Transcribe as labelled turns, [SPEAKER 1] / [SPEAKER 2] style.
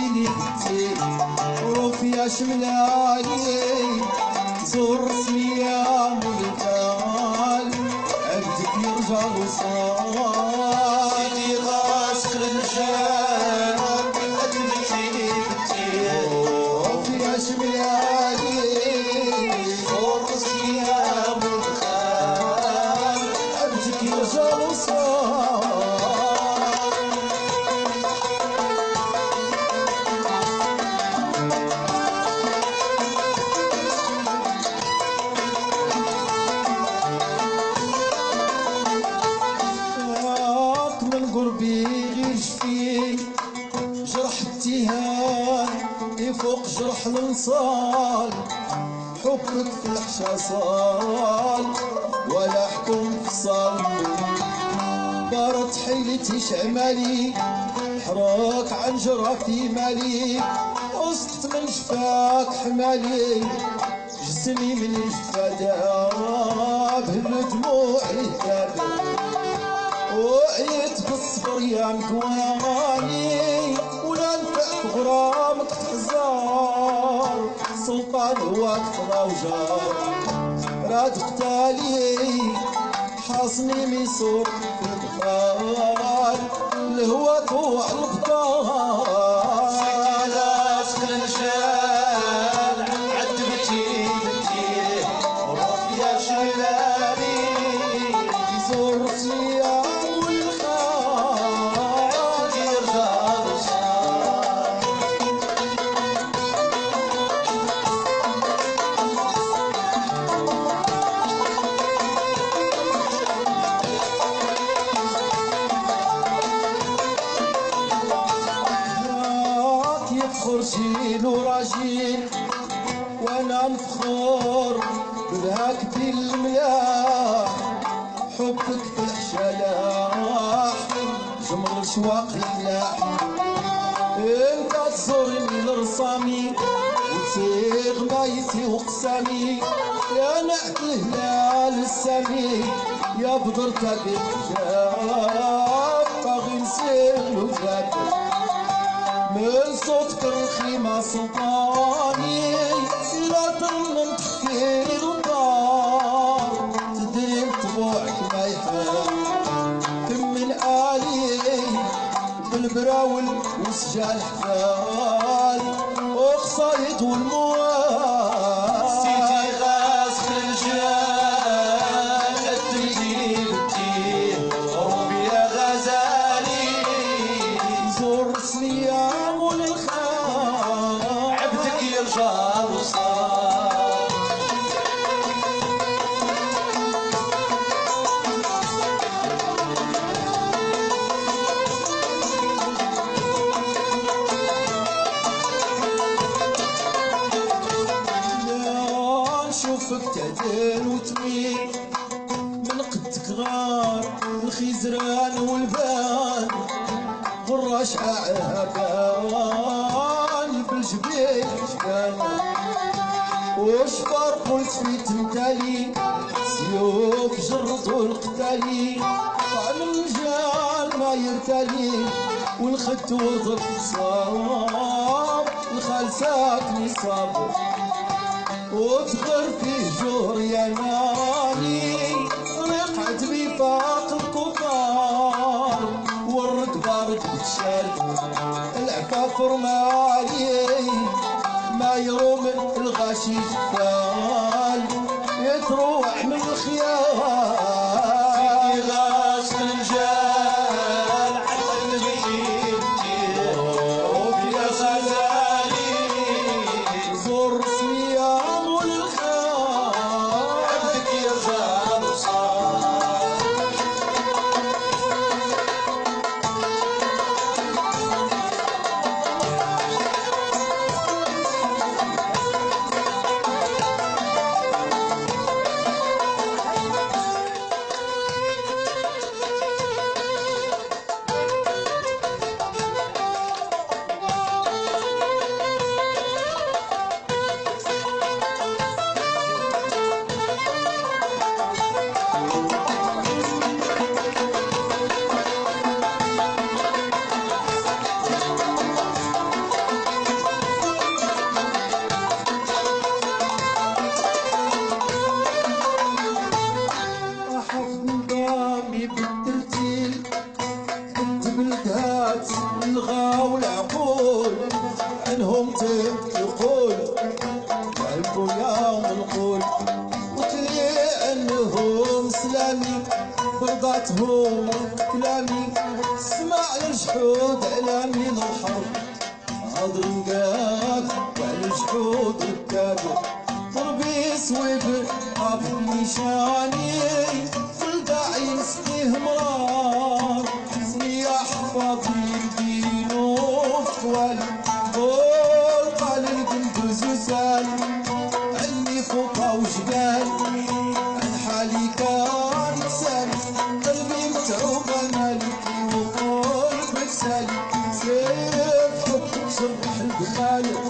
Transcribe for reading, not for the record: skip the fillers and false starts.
[SPEAKER 1] عدمتيني بنتي وفيا شملالي زور رسمي يا ملكال عبدك يرجع وصال
[SPEAKER 2] سيدي غاسل الرجال عدمتيني بنتي
[SPEAKER 1] وفيا شملالي
[SPEAKER 2] زور رسمي يا ملكال
[SPEAKER 1] عبدك يرجع وصال قربي غير شفيك جرح اتهام يفوق جرح الانصال حبك في الحشا صال ولا حكم فصال بارت حيلتي شعمالي حراك عن جرافي مالي وسقط من جفاك حمالي جسمي من جفا داب الدموع الداب وعيت بالصبر يا مكواني ولا نفعك غرامك تحزار سلطان هو كفرا وجار راد قتالي حاصني ميسور في البحار الهوى طوع البطار
[SPEAKER 2] سيدي غاسل الرجال عدمتيني بنتي وفيا شملالي
[SPEAKER 1] زور رسمي جيل وراجيل وانا مفخور بذاك في الملاح حبك في الحشلاح جمر الشواق الفلاح انت تزورني لرصامي وتسيغ مايتي وقسامي يا نعت الهلال السامي يا بدرتك الحجاب باغي نسير وجاب من صوتك الخيمة سلطاني لا ترمم تحكي الدار تدري طبوعك ما يحب كم من آلي بالبراول وسجال حفال وقصايد والموال
[SPEAKER 2] سيدي غاسل الرجال عدمتيني بنتي ربي يا غزالي
[SPEAKER 1] زور رسمي
[SPEAKER 2] عبدك يرجع وصال
[SPEAKER 1] لا نشوفك تعدل وتميل من قدك غار الخزران والبان غراش عهبان بالجبين جبان وش فرق قلت في تمثالي سيوف جردوا القتالي طعم الرجال ما يرتالي والخد وظف صاب الخال ساكني صاب وتغر فيه جور يا ناني رقعت بفاق الكفار والركبة ركبت شاد العفافر مالي ما يروم الغاشي جفال يتروح من الخيال
[SPEAKER 2] سيدي غاسل الرجال عدمتيني بنتي وفيا غزالي
[SPEAKER 1] زور رسمي يا ملكال
[SPEAKER 2] عبدك يرجع وصال
[SPEAKER 1] عنهم يقول عيبوا يا منقول وتلي عنهم سلامي برضاتهم كلامي اسمع الجحود على من الحرب هضر نقاد وعلى الجحود ركابه ضربي سويب قاف نيشاني فالداعي نسقيه مرار صياح فاضي يدينو فوالي قول قال القندوز وسال عني فوقا وجبال عن حالي كان يسالي قلبي متعوب مالكي وقلبك سالي سيف حبك شرح البخال